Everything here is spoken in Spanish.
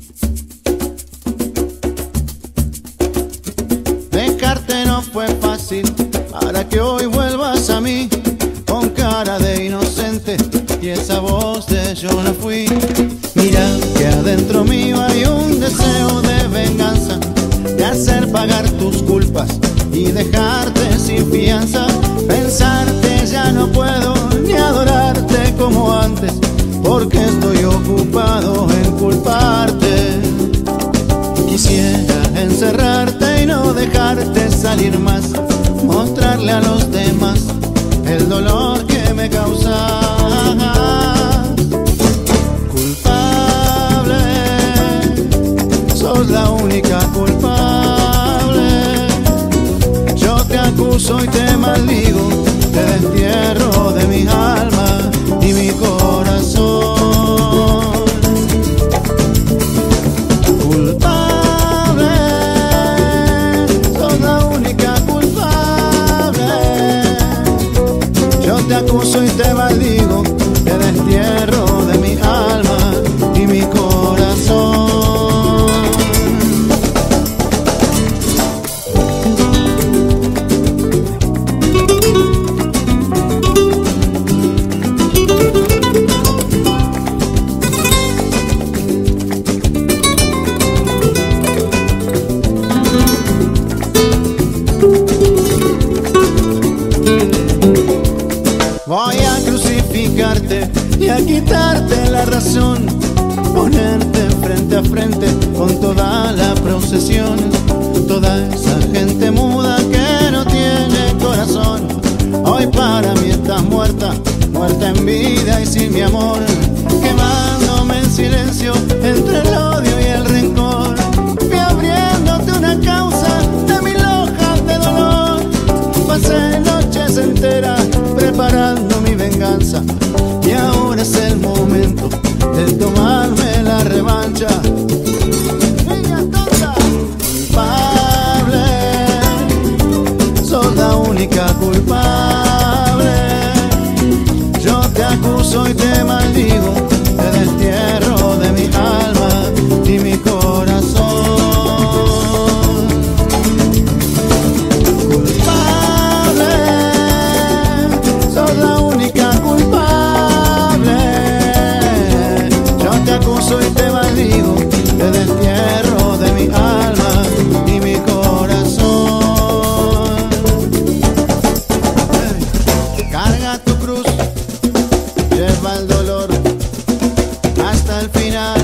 Dejarte no fue fácil para que hoy vuelvas a mí con cara de inocente y esa voz de yo no fui. Mira que adentro mío hay un deseo de venganza, de hacer pagar tus culpas y dejarte sin fianza. Pensarte ya no puedo ni adorarte como antes, porque estoy ocupado en culparte. Quisiera encerrarte y no dejarte salir más, mostrarle a los demás el dolor que me causas. Culpable, sos la única culpable. Yo te acuso y te maldigo, te destierro de mi alma y mi corazón. Culpable, sos la única culpable. Yo te acuso y te maldigo, te destierro de mi alma y mi corazón. Voy a crucificarte y a quitarte la razón, ponerte frente a frente con toda la procesión. Toda esa gente muda que no tiene corazón, hoy para mí estás muerta, muerta en vida y sin mi amor, quemándome en silencio entre el odio y el rencor. Fui abriéndote una causa de mil hojas de dolor, pasé noches enteras preparando mi venganza y ahora es el momento de tomarme la revancha. Niña tonta, culpable, sos la única culpable. Yo te acuso y te maldigo, te destierro de mi alma y mi corazón. Y te maldigo, te destierro de mi alma y mi corazón. Carga tu cruz, lleva el dolor hasta el final.